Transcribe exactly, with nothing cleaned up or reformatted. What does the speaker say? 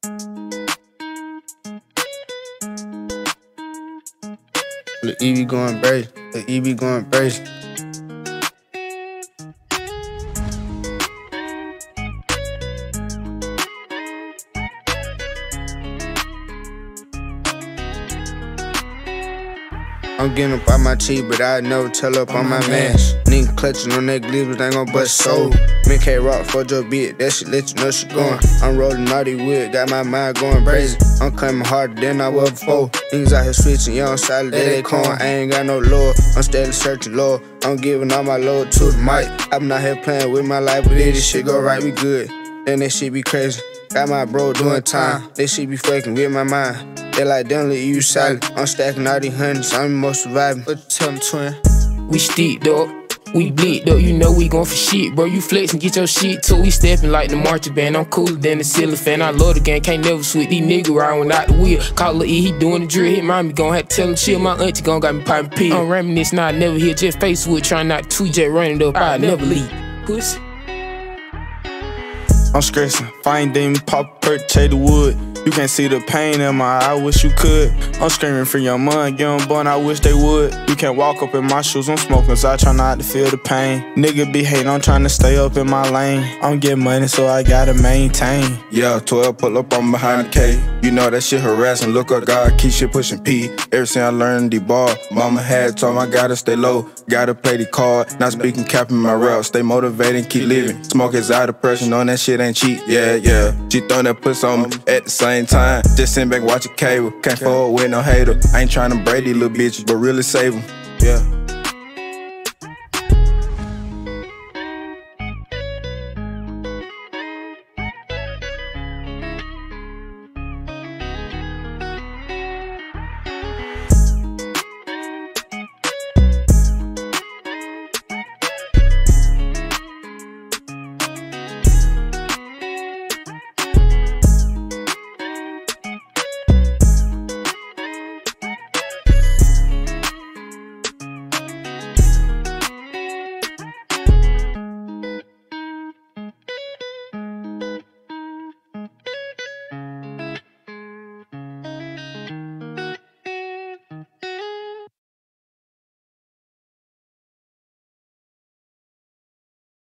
The E V going crazy. The E V going crazy. I'm getting up out my cheek, but I never tell up on my man. Nigga clutching on that glitter, but ain't gon' bust soul. Me K-Rock for your beat, that shit let you know she going. I'm rolling naughty wood, got my mind going crazy. I'm coming harder than I was before. Niggas out here switching, young solid, that they corn. I ain't got no lore, I'm steady searching lore. I'm giving all my load to the mic. I been out here playing with my life, but if this shit go right, we good. Then that shit be crazy. Got my bro doing time, that shit be fucking with my mind. They like, damn, look, you solid. I'm stacking all these hundreds, I'm most surviving. What you tell them, twin? We steeped up, we bleaked up, you know we going for shit, bro. You flexin', get your shit too. We steppin' like the marching band. I'm cooler than the ceiling fan. I love the game, can't never switch. These niggas riding without the wheel. Call Lil E, he doing the drill. Hit mommy, gon' have to tell him chill. My auntie gon' got me poppin' pill. I'm reminiscing, I never hear just face wood, trying not to jet running up. I never leave. Pussy. I'm stressing, fine demon, pop perk, chase the wood. You can't see the pain in my eye, I wish you could. I'm screaming for your mom, get on bun, I wish they would. You can't walk up in my shoes, I'm smoking, so I try not to feel the pain. Nigga be hating, I'm trying to stay up in my lane. I'm getting money, so I gotta maintain. Yeah, twelve pull up, I'm behind the K. You know that shit harassing, look up God, keep shit pushing P. Ever since I learned the ball, mama had told me I gotta stay low. Gotta play the card, not speaking cap in my rap. Stay motivated, keep living. Smoke is out of pressure, knowing that shit ain't cheap. Yeah, yeah. She throwing that puss on me at the same time. Just sitting back watching cable. Can't forward with no hater. I ain't trying to braid these little bitches, but really save them. Yeah.